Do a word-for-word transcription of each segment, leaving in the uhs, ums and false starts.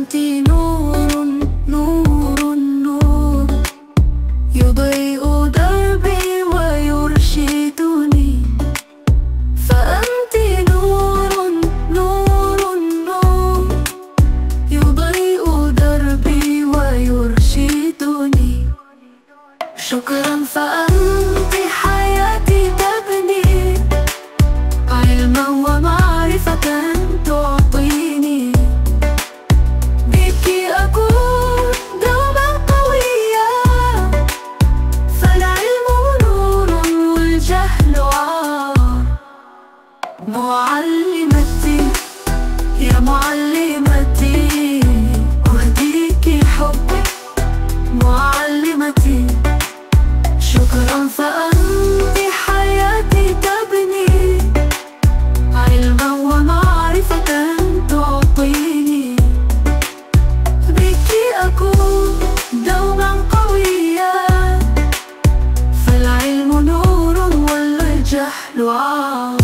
فأنت نور نور نور يضيء دربي ويرشدني. فأنت نور نور نور يضيء دربي ويرشدني. شكرا فأنت حياتي تبني علما ومعرفة تعطيني. بك أكون دوما قويا فالعلم نور والجهل عار. معلمتي يا معلمتي أهديك حبي معلمتي. شكرا فأنت حياتي تبني علما ومعرفة تعطيني. بك أكون دوما قويا فالعلم نور والجهل عار.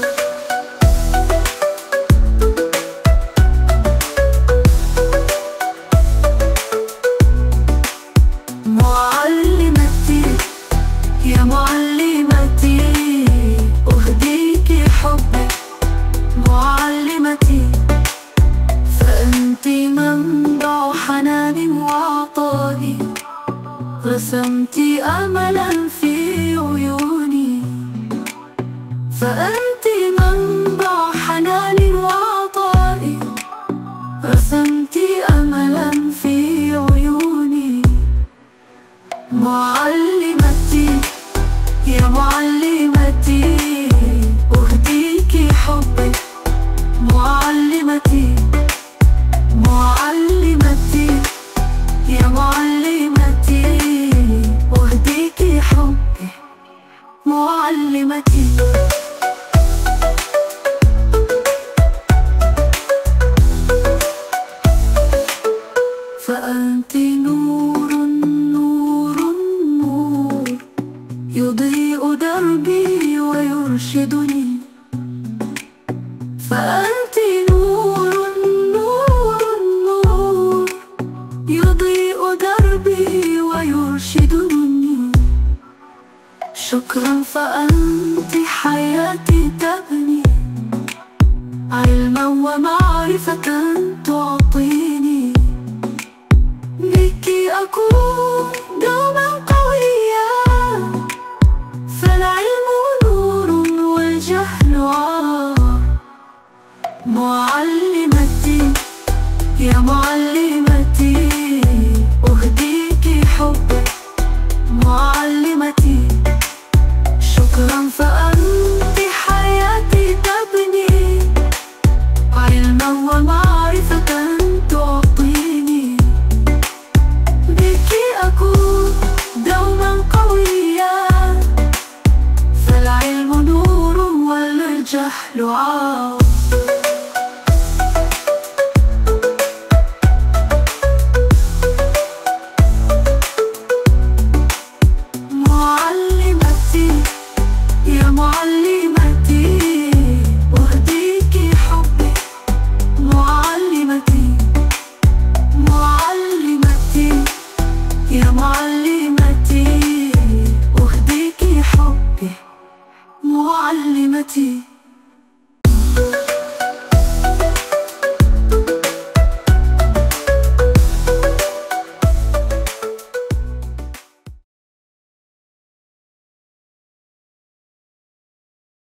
معلمتي يا معلمتي أهديك حبي معلمتي. فأنت منبع حنان وعطائي رسمت أملا في عيوني. فأنت منبع حنان وعطائي رسمت أملا في عيوني. معلمتي يا معلمتي أهديك حبي معلمتي. معلمتي يا معلمتي أهديك حبي معلمتي. فأنت نور نور نور يضيء دربي ويرشدني. فأنت نور نور نور يضيء دربي ويرشدني. شكرا فأنت حياتي تبني علما ومعرفة تعطيني. بك أكون دوما قويا فالعلم نور والجهل عار. معلمتي يا معلمتي